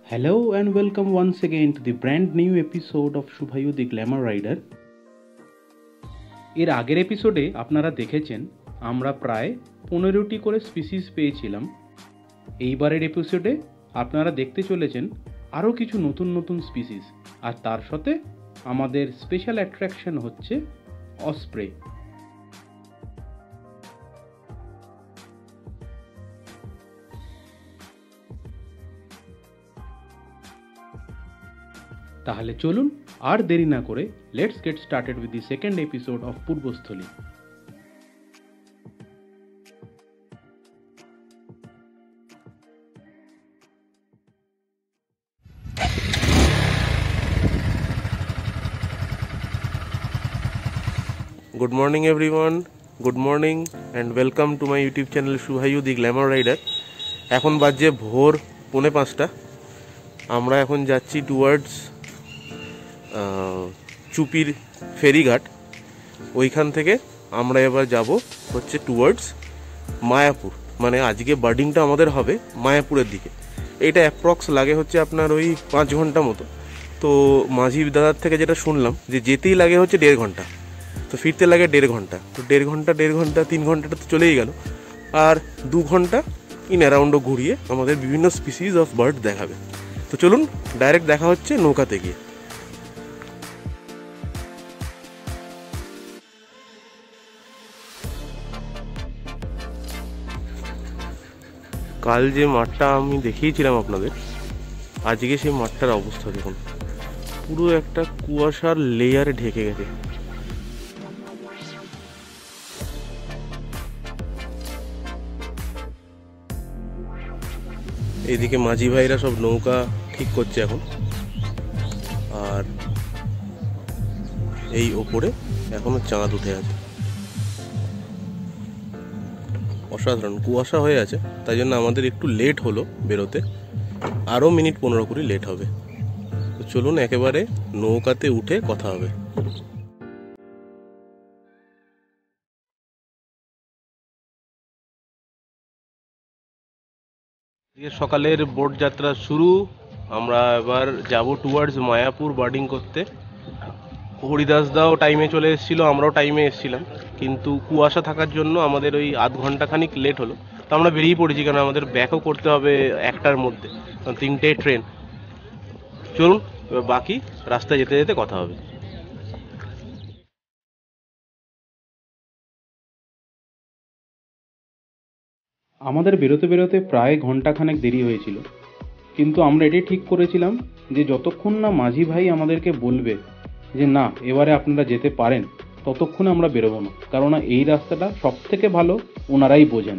Hello and welcome once again to the brand new episode of Shubhayu the Glamour Rider. এর আগের এপিসোডে আপনারা দেখেছেন আমরা প্রায় 15টি করে স্পিসিস পেয়েছিলাম। এইবারের এপিসোডে আপনারা দেখতে চলেছেন আরও কিছু নতুন নতুন স্পিসিস, আর তার সাথে আমাদের স্পেশাল অ্যাট্রাকশন হচ্ছে অসপ্রে। তাহলে চলুন আর দেরি না করে let's get started with the second episode of Purbasthali. Good morning everyone, good morning and welcome to my YouTube channel Shubhayu the Glamour Rider. এখন বাজে ভোর 4:45। আমরা এখন যাচ্ছি টুয়ার্ডস চুপির ফেরিঘাট। ওইখান থেকে আমরা এবার যাব হচ্ছে টুয়ার্ডস মায়াপুর, মানে আজকে বার্ডিংটা আমাদের হবে মায়াপুরের দিকে। এইটা অ্যাপ্রক্স লাগে হচ্ছে আপনার ওই 5 ঘন্টা মতো। তো মাঝি দাদার থেকে যেটা শুনলাম যে যেতেই লাগে হচ্ছে 1.5 ঘন্টা, তো ফিরতে লাগে 1.5 ঘন্টা। তো 1.5 ঘন্টা 3 ঘন্টাটা তো চলেই গেল, আর 2 ঘন্টা ইন অ্যারাউন্ডও ঘুরিয়ে আমাদের বিভিন্ন স্পিসিস অফ বার্ড দেখাবে। তো চলুন ডাইরেক্ট দেখা হচ্ছে নৌকাতে গিয়ে। কাল যে মাঠটা আমি দেখিয়েছিলাম আপনাদের, আজকে সেই মাঠটার অবস্থা দেখুন, পুরো একটা কুয়াশার লেয়ারে ঢেকে গেছে। এইদিকে মাঝি ভাইরা সব নৌকা ঠিক করছে এখন, আর এই ওপরে এখনো চাঁদ উঠে আছে। অসাধারণ কুয়াশা হয়ে আছে, তাই জন্য আমাদের একটু লেট হলো বেরোতে, আরও মিনিট 15-20 লেট হবে। তো চলুন একেবারে নৌকাতে উঠে কথা হবে। সকালের বোট যাত্রা শুরু। আমরা এবার যাব টুয়ার্ডস মায়াপুর বার্ডিং করতে। হরিদাস দাও টাইমে চলে এসেছিল, আমরাও টাইমে এসেছিলাম, কিন্তু কুয়াশা থাকার জন্য আমাদের ওই আধ ঘন্টা খানিক লেট হলো। তো আমরা বেরিয়ে পড়েছি, কারণ আমাদের ব্যাকও করতে হবে 1টার মধ্যে, কারণ 3টে ট্রেন। চলুন এবার বাকি রাস্তায় যেতে যেতে কথা হবে। আমাদের বেরোতে বেরোতে প্রায় ঘন্টাখানেক দেরি হয়েছিল, কিন্তু আমরা এটাই ঠিক করেছিলাম যে যতক্ষণ না মাঝি ভাই আমাদেরকে বলবে যে না এবারে আপনারা যেতে পারেন, ততক্ষণে আমরা বেরোবো না, কারণ এই রাস্তাটা সব থেকে ভালো ওনারাই বোঝেন।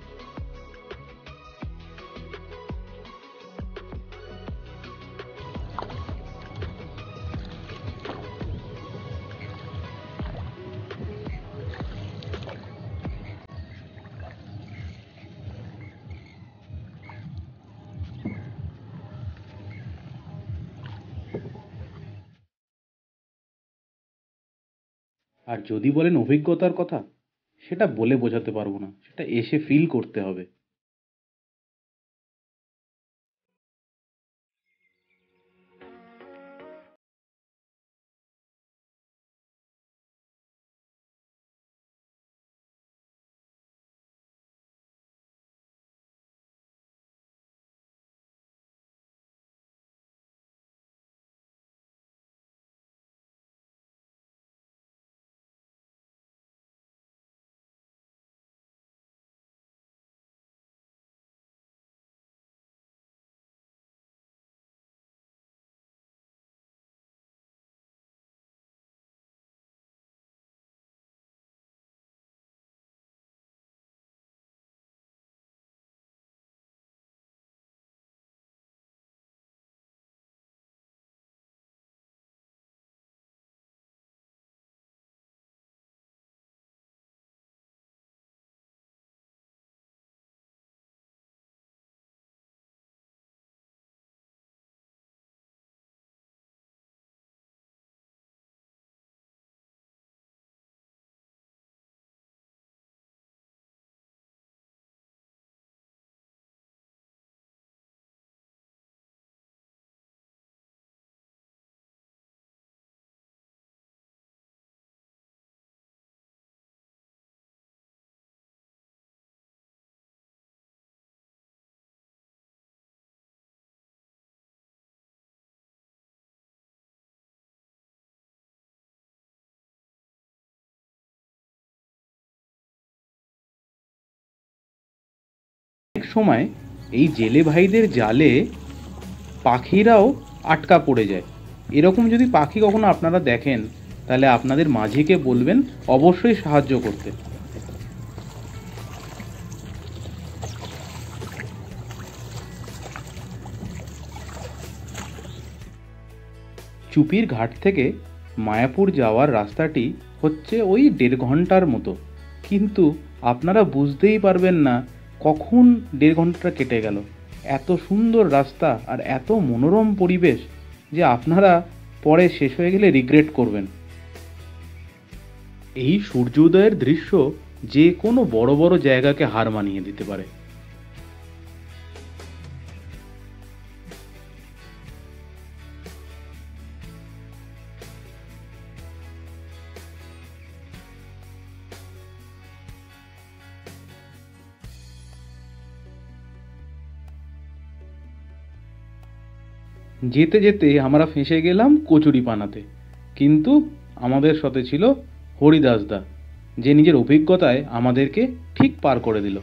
আর যদি বলেন অভিজ্ঞতার কথা, সেটা বলে বোঝাতে পারবো না, সেটা এসে ফিল করতে হবে। সময় এই জেলে ভাইদের জালে পাখিরাও আটকা পড়ে যায়। এরকম যদি পাখি কখনো আপনারা দেখেন তাহলে আপনাদের মাঝিকে বলবেন অবশ্যই সাহায্য করতে। চুপির ঘাট থেকে মায়াপুর যাওয়ার রাস্তাটি হচ্ছে ওই 1.5 ঘন্টার মতো, কিন্তু আপনারা বুঝতেই পারবেন না কখন 1.5 ঘন্টা কেটে গেল। এত সুন্দর রাস্তা আর এত মনোরম পরিবেশ যে আপনারা পরে শেষ হয়ে গেলে রিগ্রেট করবেন। এই সূর্যোদয়ের দৃশ্য যে কোনো বড় বড় জায়গাকে হার মানিয়ে দিতে পারে। যেতে যেতে আমরা ফেঁসে গেলাম কচুরিপানাতে, কিন্তু আমাদের সাথে ছিল হরিদাসদা, যে নিজের অভিজ্ঞতায় আমাদেরকে ঠিক পার করে দিল।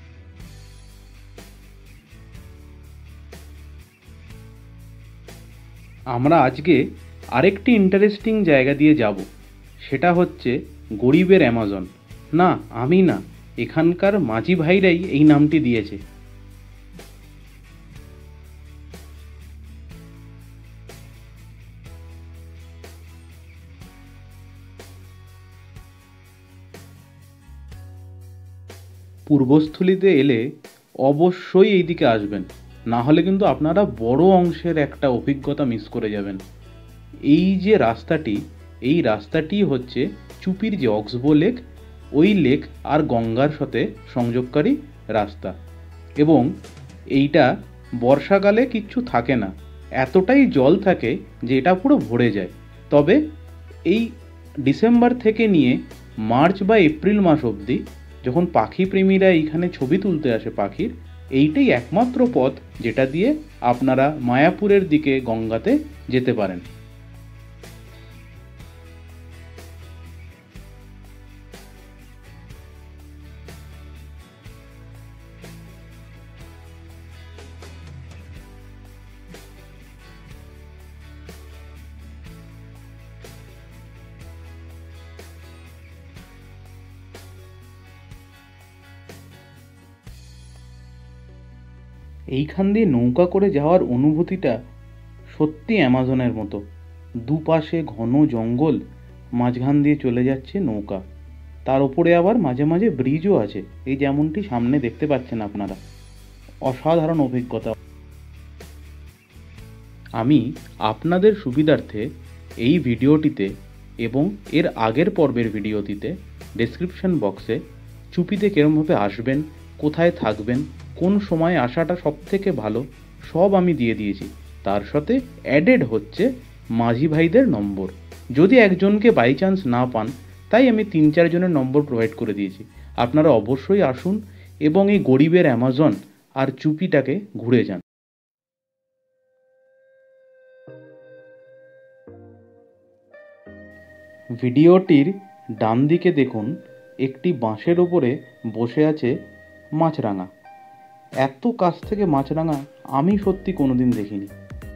আমরা আজকে আরেকটি ইন্টারেস্টিং জায়গা দিয়ে যাব, সেটা হচ্ছে গরিবের অ্যামাজন। না, আমি না, এখানকার মাঝি ভাইরাই এই নামটি দিয়েছে। পূর্বস্থলীতে এলে অবশ্যই এই দিকে আসবেন, না হলে কিন্তু আপনারা বড় অংশের একটা অভিজ্ঞতা মিস করে যাবেন। এই যে রাস্তাটি, এই রাস্তাটি হচ্ছে চুপির যে অক্সবো লেক, ওই লেক আর গঙ্গার সাথে সংযোগকারী রাস্তা। এবং এইটা বর্ষাকালে কিচ্ছু থাকে না, এতটাই জল থাকে যে এটা পুরো ভরে যায়। তবে এই ডিসেম্বর থেকে নিয়ে মার্চ বা এপ্রিল মাস অবধি যখন পাখি প্রেমীরা এইখানে ছবি তুলতে আসে পাখির, এইটাই একমাত্র পথ যেটা দিয়ে আপনারা মায়াপুরের দিকে গঙ্গাতে যেতে পারেন। এইখান দিয়ে নৌকা করে যাওয়ার অনুভূতিটা সত্যি অ্যামাজনের মতো। দুপাশে ঘন জঙ্গল, মাঝখান দিয়ে চলে যাচ্ছে নৌকা, তার উপরে আবার মাঝে মাঝে ব্রিজও আছে, এই যেমনটি সামনে দেখতে পাচ্ছেন আপনারা। অসাধারণ অভিজ্ঞতা। আমি আপনাদের সুবিধার্থে এই ভিডিওটিতে এবং এর আগের পর্বের ভিডিওটিতে ডেসক্রিপশন বক্সে চুপিতে কিরমভাবে আসবেন, কোথায় থাকবেন, কোন সময় আসাটা সবথেকে ভালো, সব আমি দিয়ে দিয়েছি। তার সাথে অ্যাডেড হচ্ছে মাঝি ভাইদের নম্বর, যদি একজনকে বাই চান্স না পান, তাই আমি 3-4 জনের নম্বর প্রোভাইড করে দিয়েছি। আপনারা অবশ্যই আসুন এবং এই গরিবের অ্যামাজন আর চুপিটাকে ঘুরে যান। ভিডিওটির ডান দিকে দেখুন, একটি বাঁশের ওপরে বসে আছে মাছরাঙা। এত কাছ থেকে মাছরাঙা আমি সত্যি কোনোদিন দেখিনি।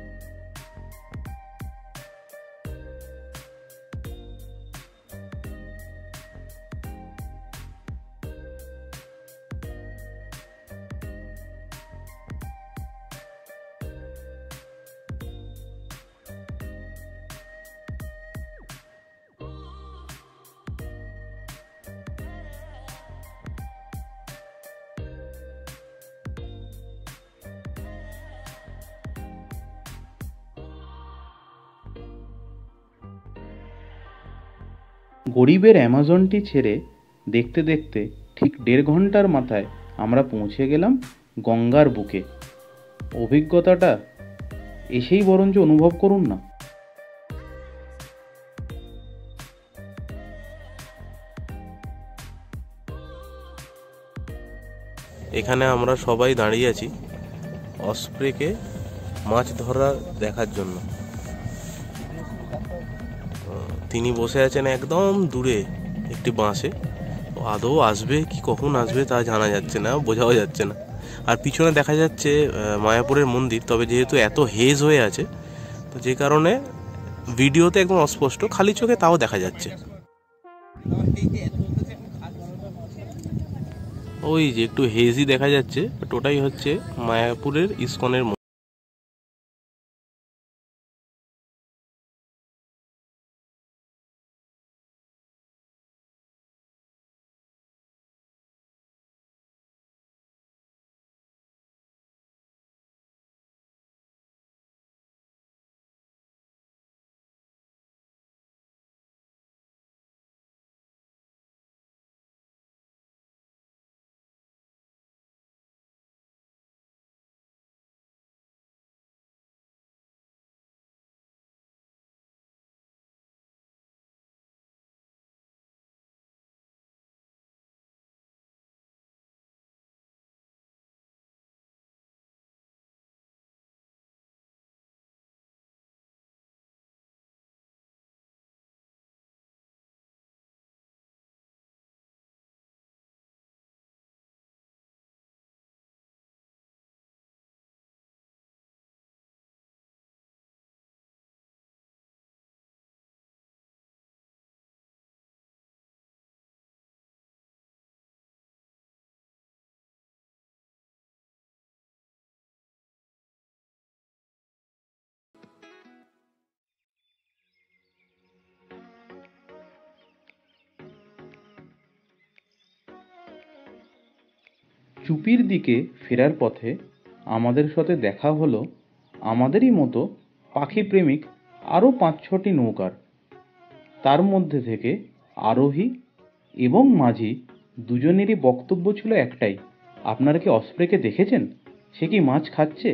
গরিবের অ্যামাজনটি ছেড়ে দেখতে দেখতে ঠিক 1.5 ঘন্টার মাথায় আমরা পৌঁছে গেলাম গঙ্গার বুকে। অভিজ্ঞতাটা এসেই বরঞ্চ অনুভব করুন না। এখানে আমরা সবাই দাঁড়িয়ে আছি অস্প্রেকে মাছ ধরা দেখার জন্য। তিনি বসে আছেন একদম দূরে একটি বাঁশে। আদৌ আসবে কি কখন আসবে তা জানা যাচ্ছে না, বোঝাও যাচ্ছে না। আর পিছনে দেখা যাচ্ছে মায়াপুরের মন্দির, তবে যেহেতু এত হেজ হয়ে আছে তো যে কারণে ভিডিওতে একদম অস্পষ্ট, খালি চোখে তাও দেখা যাচ্ছে। ওই যে একটু হেজই দেখা যাচ্ছে, বাট ওটাই হচ্ছে মায়াপুরের ইসকনের মন্দির। চুপির দিকে ফেরার পথে আমাদের সাথে দেখা হলো আমাদেরই মতো পাখি প্রেমিক আরও ৫-৬টি নৌকার। তার মধ্যে থেকে আরোহী এবং মাঝি দুজনেরই বক্তব্য ছিল একটাই, আপনারা কি অস্প্রেকে দেখেছেন? সে কি মাছ খাচ্ছে?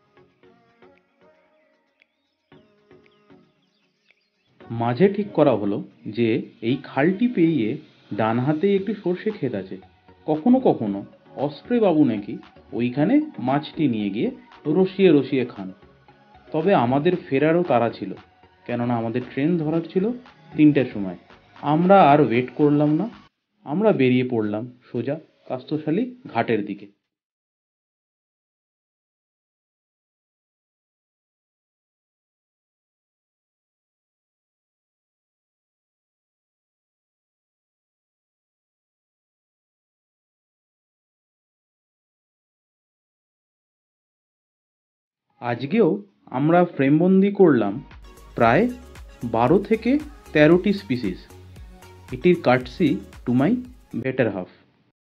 মাঝে ঠিক করা হলো যে এই খালটি পেরিয়ে ডান হাতেই একটি সর্ষে ক্ষেত আছে, কখনো কখনো অস্প্রে বাবু নাকি ওইখানে মাছটি নিয়ে গিয়ে রসিয়ে রসিয়ে খান। তবে আমাদের ফেরারও তাড়া ছিল, কেননা আমাদের ট্রেন ধরার ছিল ৩টের সময়। আমরা আর ওয়েট করলাম না, আমরা বেরিয়ে পড়লাম সোজা কাস্তশালী ঘাটের দিকে। আজকেও আমরা ফ্রেমবন্দি করলাম প্রায় ১২ থেকে ১৩টি স্পিসিস। এটির courtesy to my better half.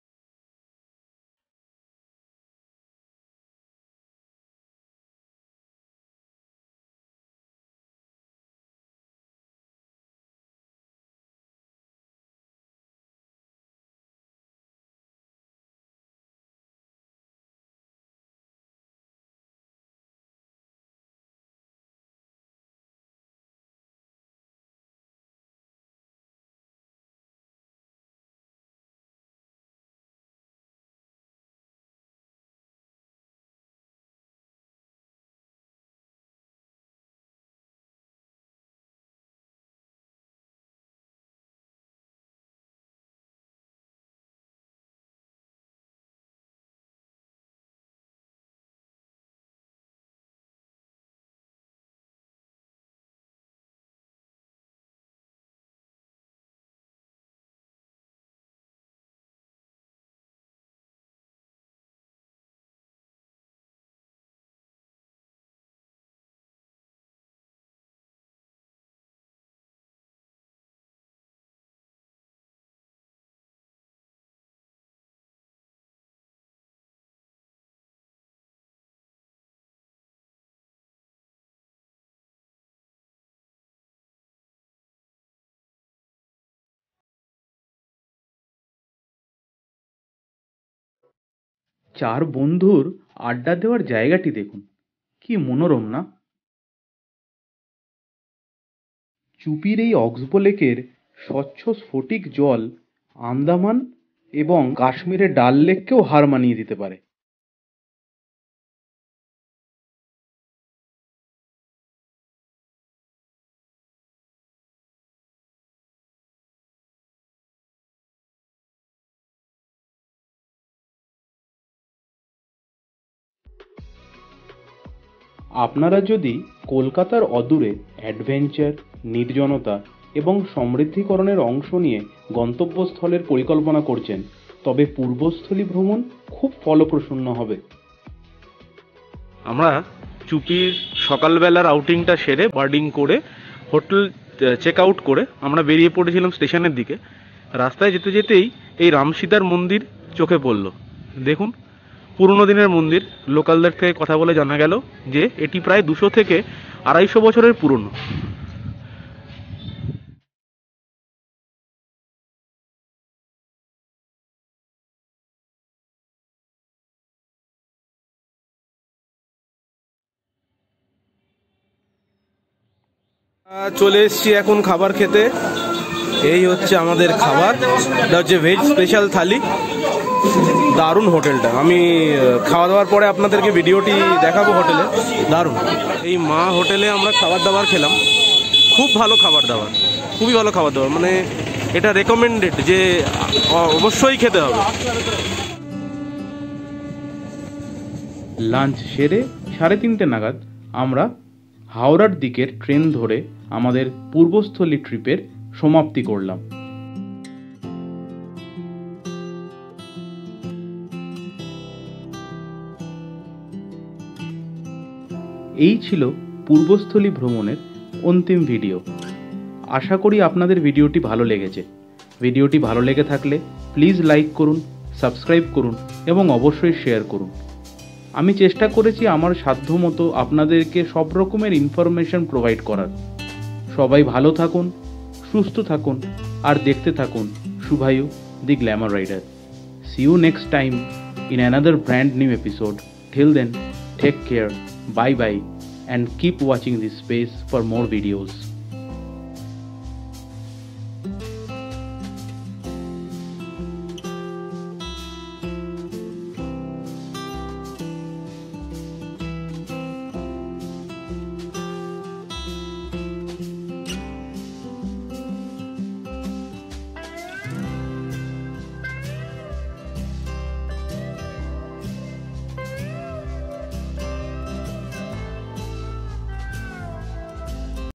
চার বন্ধুর আড্ডা দেওয়ার জায়গাটি দেখুন, কি মনোরম না? চুপির এই অক্সবো লেকের স্বচ্ছ স্ফটিক জল আন্দামান এবং কাশ্মীরের ডাল লেককেও হার মানিয়ে দিতে পারে। আপনারা যদি কলকাতার অদূরে অ্যাডভেঞ্চার, নির্জনতা এবং সমৃদ্ধিকরণের অংশ নিয়ে গন্তব্যস্থলের পরিকল্পনা করছেন, তবে পূর্বস্থলী ভ্রমণ খুব ফলপ্রসূ হবে। আমরা চুপির সকালবেলার আউটিংটা সেরে বার্ডিং করে হোটেল চেক আউট করে আমরা বেরিয়ে পড়েছিলাম স্টেশনের দিকে। রাস্তায় যেতে যেতেই এই রামসীতার মন্দির চোখে পড়ল। দেখুন, পুরনো দিনের মন্দির। লোকালদের থেকে কথা বলে জানা গেল যে এটি প্রায় 200 থেকে 250 বছরের পুরনো। চলে এসেছি এখন খাবার খেতে। এই হচ্ছে আমাদের খাবার, এটা হচ্ছে ভেজ স্পেশাল থালি। দারুণ হোটেলটা, আমি খাওয়া দাওয়ার পরে আপনাদেরকে ভিডিওটি দেখাবো হোটেলে। দারুণ। এই মা হোটেলে আমরা খাবার দাবার খেলাম, খুব ভালো খাবার দাবার, খুবই ভালো খাবার দাবার, মানে এটা রেকমেন্ডেড যে অবশ্যই খেতে হবে। লাঞ্চ সেরে 3:30 নাগাদ আমরা হাওড়ার দিকের ট্রেন ধরে আমাদের পূর্বস্থলী ট্রিপের সমাপ্তি করলাম। এই ছিল পূর্বস্থলী ভ্রমণের অন্তিম ভিডিও। আশা করি আপনাদের ভিডিওটি ভালো লেগেছে। ভিডিওটি ভালো লেগে থাকলে প্লিজ লাইক করুন, সাবস্ক্রাইব করুন এবং অবশ্যই শেয়ার করুন। আমি চেষ্টা করেছি আমার সাধ্যমতো আপনাদেরকে সব রকমের ইনফরমেশন প্রোভাইড করার। সবাই ভালো থাকুন, সুস্থ থাকুন আর দেখতে থাকুন Shubhayu the glamour rider. See you next time in another brand new episode. Till then, take care, bye bye, and keep watching this space for more videos.